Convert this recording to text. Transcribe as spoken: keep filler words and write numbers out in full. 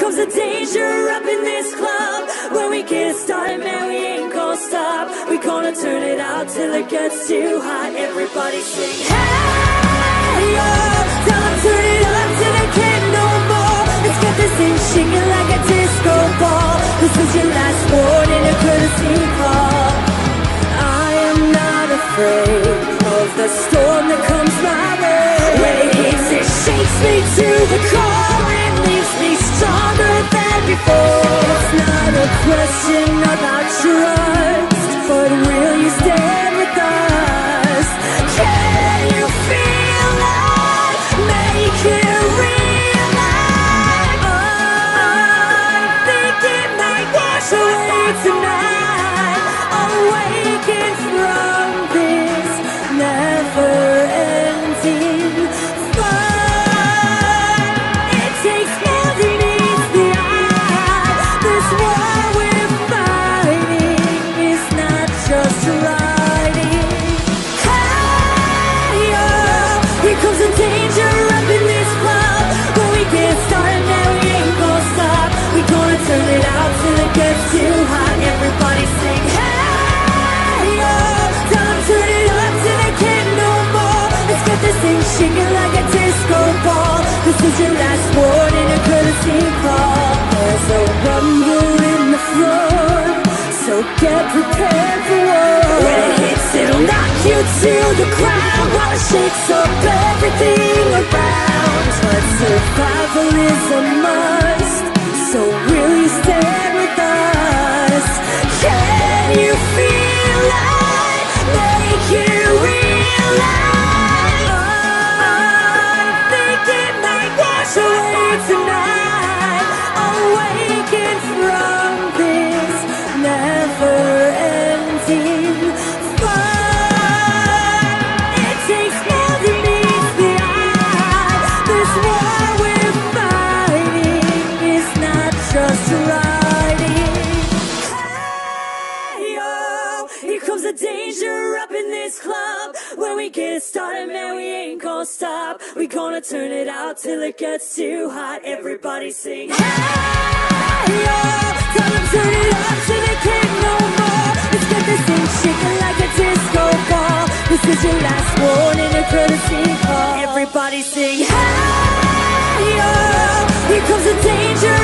comes the danger up in this club. When we get started, man, we ain't gonna stop. We gonna turn it out till it gets too hot. Everybody sing, hey, yo. Tell them turn it up till they can't no more. Let's get this thing shaking like a disco ball. This is your last warning, a courtesy call. I am not afraid of the storm that comes my way. When it hits, it shakes me to the core and leaves me stronger than before. It's not a question about trust, but will you stand with us? Can you feel it? Make it real life. I think it might wash away tonight. Awaken from this never-ending fight. It takes more than meets the eye. This war we're fighting is not just riding. Hey, yo, here comes the danger up in this club. When we get started, man, we ain't gonna stop. We gonna turn it out till it gets too hot. Everybody sing, hey, yo. Tell them turn it up till they can't no more. Let's get this thing shaking like a disco ball. This is your last warning, a courtesy call. There's a rumble in the floor, so get prepared for war. When it hits, it'll knock you to the ground while it shakes up everything around. But survival is a must, so will you stand with us? Can you feel it? Make it real life. I think it might wash away tonight. Awaken from this never-ending fight. It takes more than meets the eye. This war we're fighting is not just riding. Hey, yo, here comes the danger up in this club. When we get started, man, we ain't gonna stop. We gonna turn it out till it gets too hot. Everybody sing, hey, yo. Tell them turn it up till they can't no more. Let's get this thing shaking like a disco ball. This is your last warning, a courtesy call. Everybody sing, hey, yo. Here comes the danger